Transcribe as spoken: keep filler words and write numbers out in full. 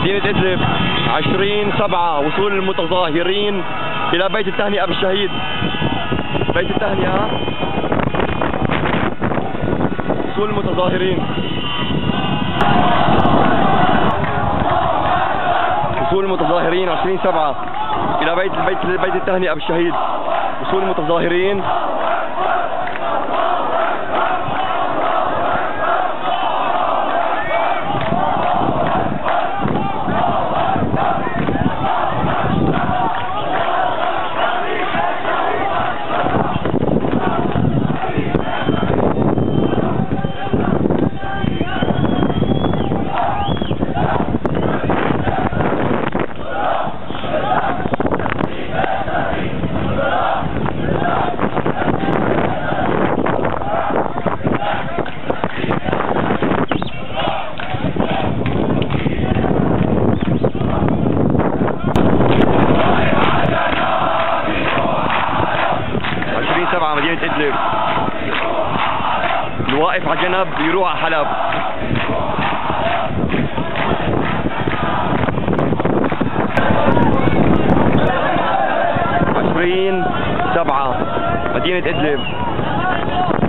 مدينة إدلب. عشرين سبعة وصول المتظاهرين إلى بيت التهنئة بالشهيد. بيت التهنئة، وصول المتظاهرين، وصول المتظاهرين عشرين سبعة إلى بيت بيت بيت التهنئة بالشهيد. وصول المتظاهرين. سبعة مدينة إدلب. الواقف على جنب يروح على حلب. عشرين سبعة مدينة إدلب.